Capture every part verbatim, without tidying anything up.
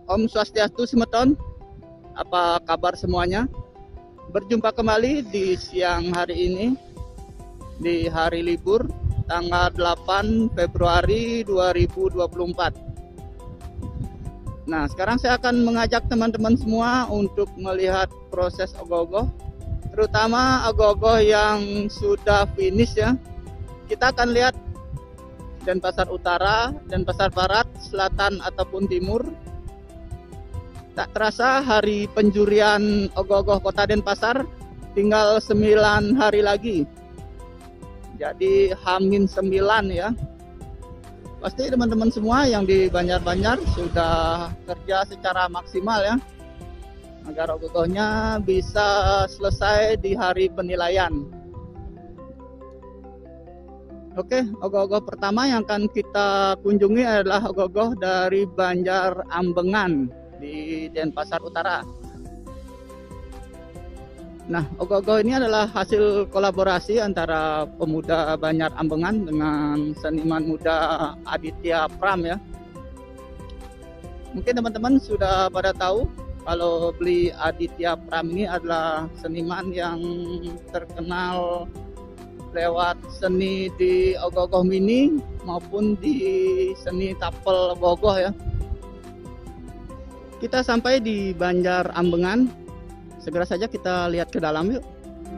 Om Swastiastu Semeton. Apa kabar semuanya? Berjumpa kembali di siang hari ini, di hari libur tanggal delapan Februari dua ribu dua puluh empat. Nah, sekarang saya akan mengajak teman-teman semua untuk melihat proses ogoh-ogoh, terutama ogoh-ogoh yang sudah finish ya. Kita akan lihat Denpasar Utara, Denpasar Barat, Selatan ataupun Timur. Tak terasa hari penjurian ogoh-ogoh Kota Denpasar tinggal sembilan hari lagi. Jadi Hamin sembilan ya. Pasti teman-teman semua yang di Banjar-Banjar sudah kerja secara maksimal ya, agar ogoh-ogohnya bisa selesai di hari penilaian. Oke, ogoh-ogoh pertama yang akan kita kunjungi adalah ogoh-ogoh dari Banjar Ambengan di Denpasar Utara. Nah, ogoh-ogoh ini adalah hasil kolaborasi antara pemuda Banjar Ambengan dengan seniman muda Aditya Pram ya. Mungkin teman-teman sudah pada tahu kalau beli Aditya Pram ini adalah seniman yang terkenal lewat seni di ogoh-ogoh mini maupun di seni tapel ogoh-ogoh ya. Kita sampai di Banjar Ambengan, segera saja kita lihat ke dalam yuk.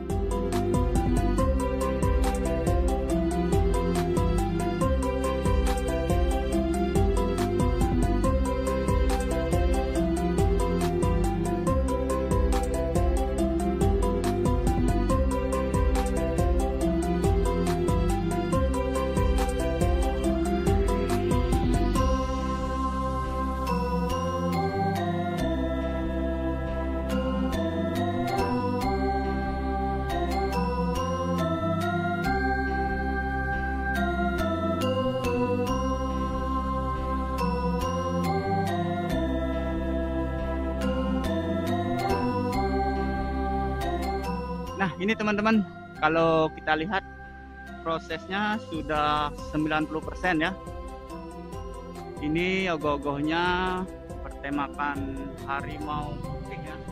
Nah, ini teman-teman, kalau kita lihat prosesnya sudah sembilan puluh persen ya. Ini ogoh-ogohnya bertemakan harimau putih ya.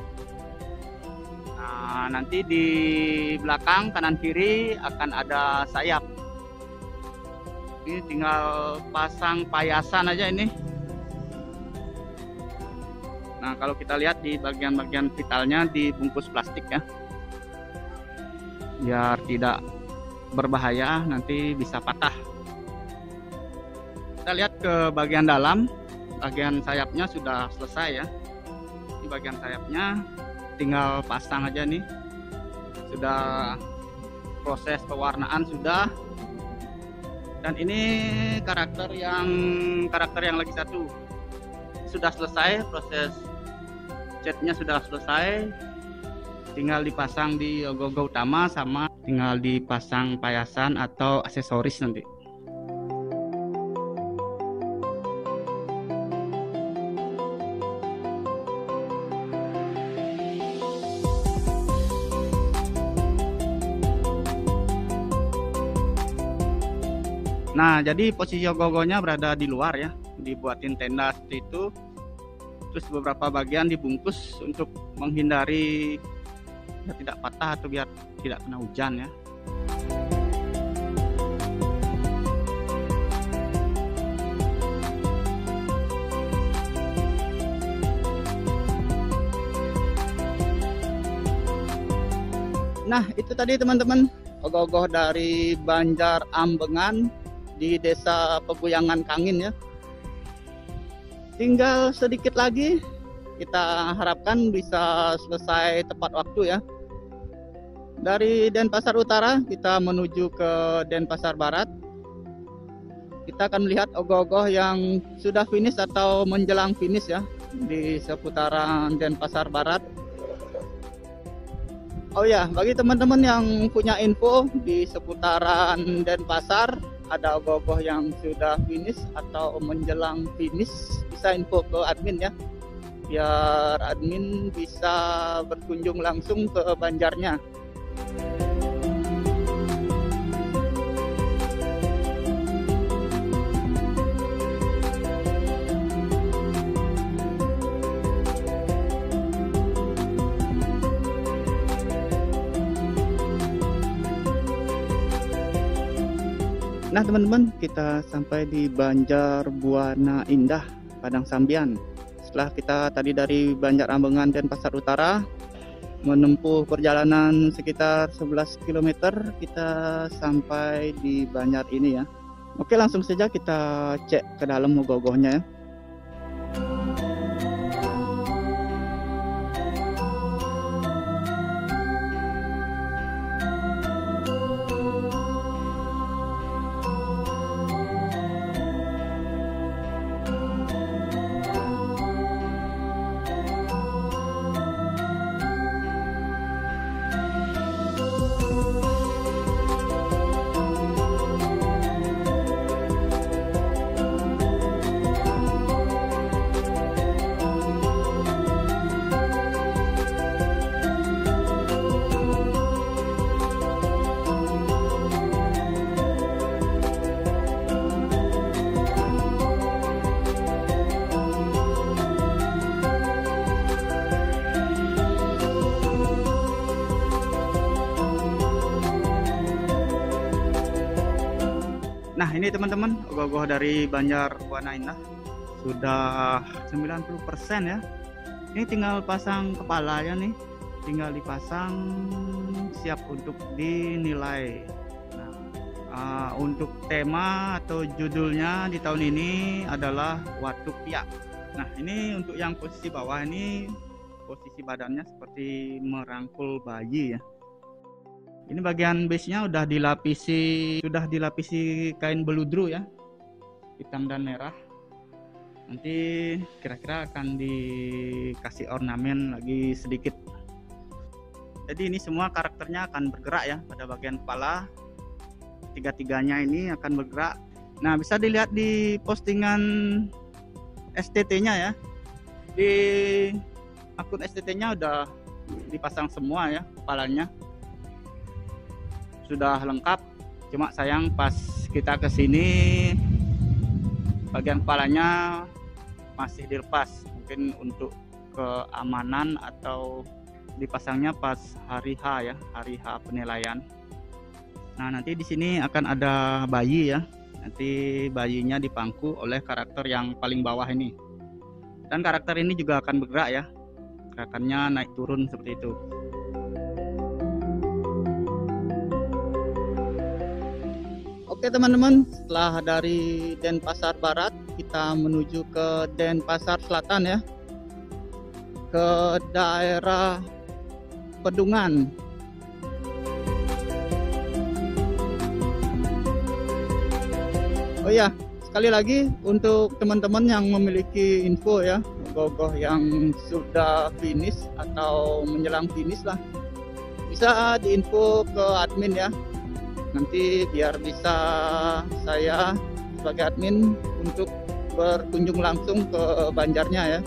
Nah, nanti di belakang kanan kiri akan ada sayap. Ini tinggal pasang payasan aja ini. Nah, kalau kita lihat di bagian-bagian vitalnya dibungkus plastik ya, biar tidak berbahaya, nanti bisa patah. Kita lihat ke bagian dalam, bagian sayapnya sudah selesai ya. Ini bagian sayapnya tinggal pasang aja nih. Sudah proses pewarnaan sudah. Dan ini karakter yang karakter yang lagi satu sudah selesai, proses catnya sudah selesai. Tinggal dipasang di ogoh-ogoh utama sama tinggal dipasang payasan atau aksesoris nanti. Nah, jadi posisi ogoh-ogohnya berada di luar ya, dibuatin tenda seperti itu. Terus beberapa bagian dibungkus untuk menghindari biar tidak patah atau biar tidak kena hujan ya. Nah, itu tadi teman-teman, ogoh-ogoh dari Banjar Ambengan di Desa Peguyangan Kangin ya. Tinggal sedikit lagi, kita harapkan bisa selesai tepat waktu ya. Dari Denpasar Utara kita menuju ke Denpasar Barat. Kita akan melihat ogoh-ogoh yang sudah finish atau menjelang finish ya di seputaran Denpasar Barat. Oh ya, bagi teman-teman yang punya info di seputaran Denpasar, ada ogoh-ogoh yang sudah finish atau menjelang finish, bisa info ke admin ya, biar admin bisa berkunjung langsung ke Banjarnya. Nah teman-teman, kita sampai di Banjar Buana Indah, Padang Sambian. Setelah kita tadi dari Banjar Ambengan dan Pasar Utara menempuh perjalanan sekitar sebelas kilometer, kita sampai di Banjar ini ya. Oke, langsung saja kita cek ke dalam ogoh-ogohnya ya. Nah ini teman-teman, ogoh-ogoh dari Banjar Buana Indah sudah sembilan puluh persen ya. Ini tinggal pasang kepala ya nih, tinggal dipasang, siap untuk dinilai. Nah, uh, untuk tema atau judulnya di tahun ini adalah Watu Piak. Nah ini untuk yang posisi bawah ini, posisi badannya seperti merangkul bayi ya. Ini bagian base-nya udah dilapisi sudah dilapisi kain beludru ya, hitam dan merah. Nanti kira-kira akan dikasih ornamen lagi sedikit. Jadi ini semua karakternya akan bergerak ya, pada bagian kepala tiga-tiganya ini akan bergerak. Nah bisa dilihat di postingan S T T-nya ya, di akun S T T-nya udah dipasang semua ya, kepalanya sudah lengkap. Cuma sayang pas kita kesini bagian kepalanya masih dilepas, mungkin untuk keamanan atau dipasangnya pas hari H ya, hari H penilaian. Nah nanti di sini akan ada bayi ya, nanti bayinya dipangku oleh karakter yang paling bawah ini, dan karakter ini juga akan bergerak ya, gerakannya naik turun seperti itu. Oke teman-teman, setelah dari Denpasar Barat kita menuju ke Denpasar Selatan ya, ke daerah Pedungan. Oh ya, sekali lagi untuk teman-teman yang memiliki info ya, ogoh-ogoh yang sudah finish atau menjelang finish lah, bisa diinfo ke admin ya. Nanti biar bisa saya sebagai admin untuk berkunjung langsung ke Banjarnya ya.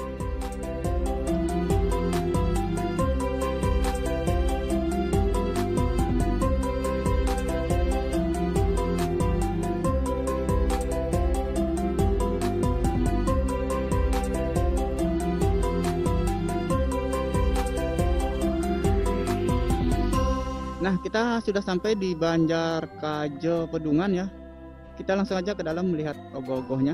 Nah, kita sudah sampai di Banjar Kajo Pedungan ya. Kita langsung aja ke dalam melihat ogoh-ogohnya.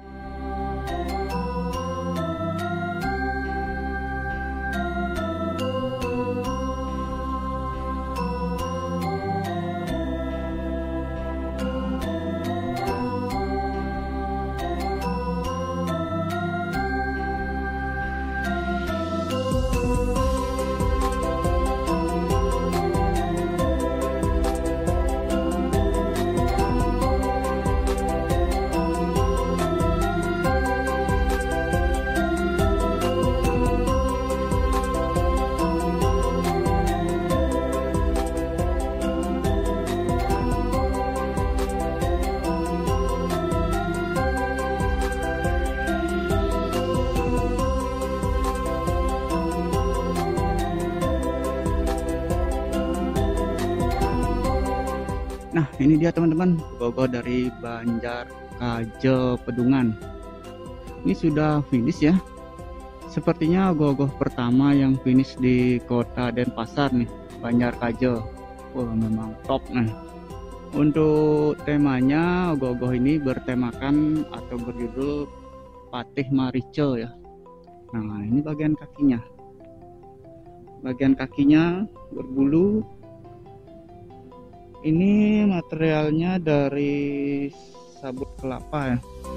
Nah ini dia teman-teman, ogoh-ogoh dari Banjar Kajo Pedungan. Ini sudah finish ya. Sepertinya ogoh-ogoh pertama yang finish di kota Denpasar nih, Banjar Kajo. Wah memang top nih. Untuk temanya, ogoh-ogoh ini bertemakan atau berjudul Patih Marico ya. Nah, ini bagian kakinya. Bagian kakinya berbulu. Ini materialnya dari sabut kelapa ya.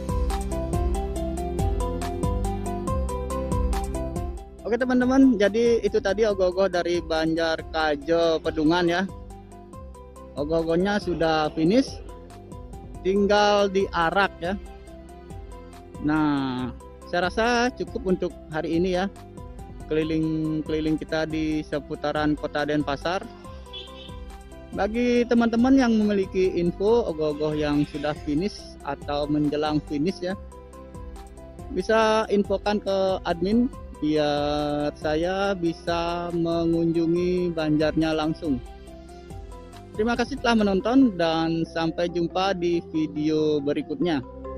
Oke teman-teman, jadi itu tadi ogoh-ogoh dari Banjar Kajo Pedungan ya. Ogoh-ogohnya sudah finish, tinggal diarak ya. Nah, saya rasa cukup untuk hari ini ya. Keliling-keliling kita di seputaran Kota Denpasar. Bagi teman-teman yang memiliki info ogoh-ogoh yang sudah finish atau menjelang finish ya, bisa infokan ke admin biar saya bisa mengunjungi Banjarnya langsung. Terima kasih telah menonton dan sampai jumpa di video berikutnya.